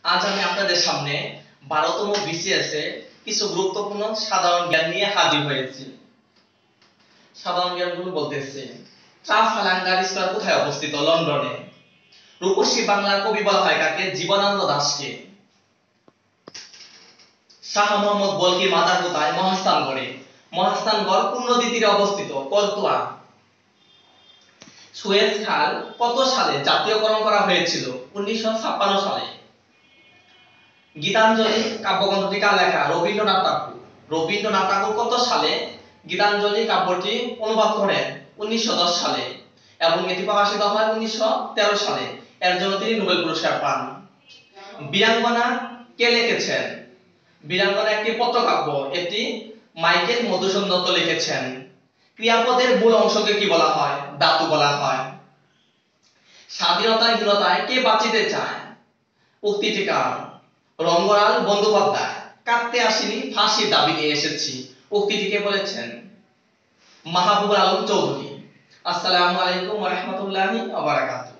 আজ আমি আপনাদের সামনে 12তম বিসিএস এ কিছু গুরুত্বপূর্ণ সাধারণ জ্ঞান নিয়ে হাজির হয়েছি। সাধারণ জ্ঞানগুলো বলতেছি। ট্রাফালগার স্কয়ার কোথায় অবস্থিত? লন্ডনে। রূপসী বাংলার কবি বলা হয় কাকে? জীবনানন্দ দাশকে। শাহ মোহাম্মদ বলকির মাজার কোথায়? মহাস্থানগড়ে। মহাস্থানগড় কোন নদীর তীরে অবস্থিত? করতোয়া। সুয়েজ খাল কত সালে জাতীয়করণ করা হয়েছিল? 1956 সালে। গীতাঞ্জলি কাব্যগ্রন্থটি কার লেখা? রবীন্দ্রনাথ ঠাকুর। রবীন্দ্রনাথ ঠাকুর কত সালে গীতাঞ্জলি কাব্যটি অনুবাদ করেন? 1910 সালে এবং এটি প্রকাশিত হয় 1913 সালে। এর জন্য তিনি নোবেল পুরস্কার পান। বীরাঙ্গনা কে লিখেছেন? বীরাঙ্গনা একটি পত্রকাব্য। এটি মাইকেল মধুসূদন দত্ত লিখেছেন। ক্রিয়াপদের মূল অংশকে কি বলা হয়? ধাতু বলা হয়। স্বাধীনতাহীনতায় কে বাঁচিতে চায়? উক্তিটি কার? রঙ্গলাল বন্দ্যোপাধ্যায়। কাঁদতে আসিনি, ফাঁসির দাবি নিয়ে এসেছি। উক্তিটি কে বলেছেন? মাহবুবুল আলম চৌধুরী। আসসালামু আলাইকুম ওয়া রাহমাতুল্লাহি ওয়া বারাকাতুহু।